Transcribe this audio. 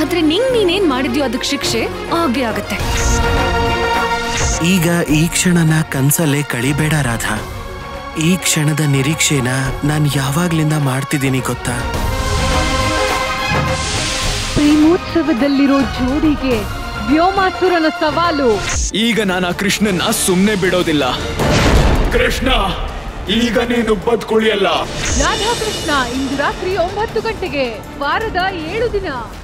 ಆದ್ರೆ ನೀನೇನ್ ಮಾಡಿದ್ಯೋ ಅದಕ್ಕೆ ಶಿಕ್ಷೆ ಆಗೇ ಆಗತ್ತೆ. ಈಗ ಈ ಕ್ಷಣನ ಕನ್ಸಲ್ಲೇ ಕಳಿಬೇಡ ರಾಧಾ. ಈ ಕ್ಷಣದ ನಿರೀಕ್ಷೆನ ನಾನು ಯಾವಾಗ್ಲಿಂದ ಮಾಡ್ತಿದ್ದೀನಿ ಗೊತ್ತಾ? ಪ್ರೇಮೋತ್ಸವದಲ್ಲಿರೋ ಜೋಡಿಗೆ ವ್ಯೋಮಾಸುರನ ಸವಾಲು. ಈಗ ನಾನು ಆ ಕೃಷ್ಣನ್ನ ಸುಮ್ನೆ ಬಿಡೋದಿಲ್ಲ. ಕೃಷ್ಣ, ಈಗ ನೀನು ಬದುಕುಳಿಯಲ್ಲ. ರಾಧಾಕೃಷ್ಣ ಇಂದು ರಾತ್ರಿ 9 ಗಂಟೆಗೆ, ವಾರದ 7 ದಿನ.